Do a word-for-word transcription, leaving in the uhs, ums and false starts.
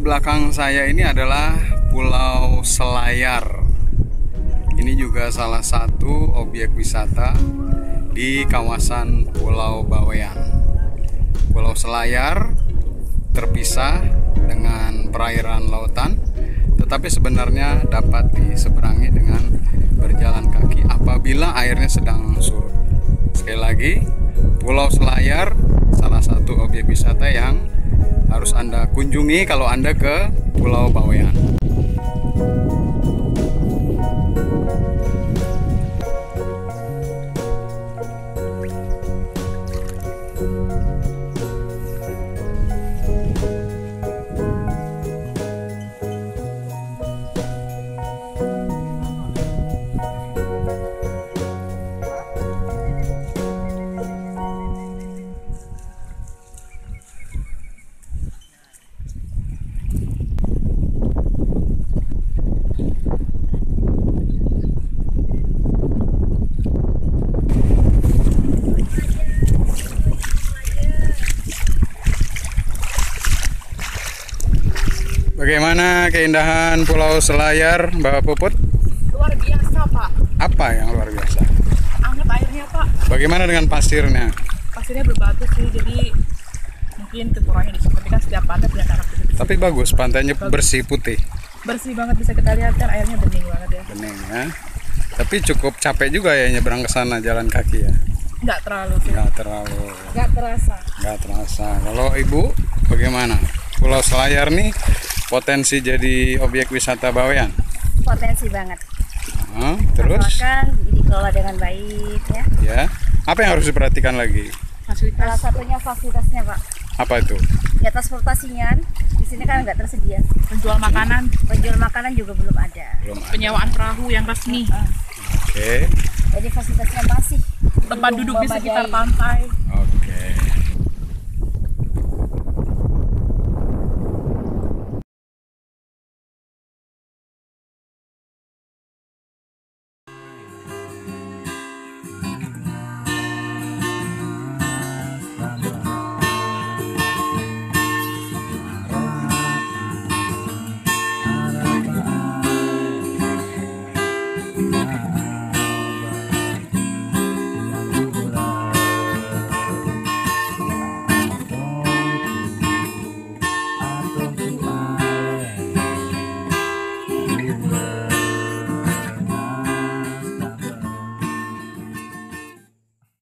belakang saya ini adalah Pulau Selayar. Ini juga salah satu objek wisata di kawasan Pulau Bawean. Pulau Selayar terpisah dengan perairan lautan, tetapi sebenarnya dapat diseberangi dengan berjalan kaki apabila airnya sedang surut. Sekali lagi, Pulau Selayar salah satu objek wisata yang harus Anda kunjungi kalau Anda ke Pulau Bawean. Bagaimana keindahan Pulau Selayar, Mbak Puput? Luar biasa, Pak. Apa yang luar biasa? Anget airnya, Pak. Bagaimana dengan pasirnya? Pasirnya berbatu sih, jadi mungkin kekurangannya di sini. Tapi kan setiap pantai punya karakteristik. Tapi bagus, pantainya Bagus. bersih putih. Bersih banget, bisa kita lihat kan airnya bening banget ya. Bening ya. Tapi cukup capek juga ya nyebrang ke sana jalan kaki ya. Nggak terlalu sih. Nggak terlalu. Nggak terasa. Nggak terasa. Kalau Ibu bagaimana? Pulau Selayar nih potensi jadi objek wisata Bawean. Potensi banget. Nah, terus? Asalkan dikelola dengan baik ya. Ya. Apa yang harus diperhatikan lagi? Salah Fasilitas. satunya fasilitasnya, Pak. Apa itu? Ya, transportasinya di sini kan nggak tersedia. Penjual makanan, Penjual makanan juga belum ada. Belum ada. penyewaan perahu yang resmi, Oke. Jadi fasilitasnya masih tempat belum duduk di sekitar memadai. pantai. Oke.